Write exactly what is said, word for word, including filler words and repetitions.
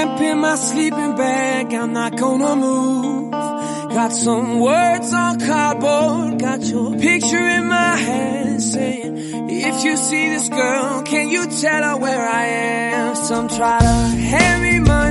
lamp in my sleeping bag, I'm not gonna move. Got some words on cardboard, got your picture in my hand saying, if you see this girl, can you tell her where I am? Some try to hand me money,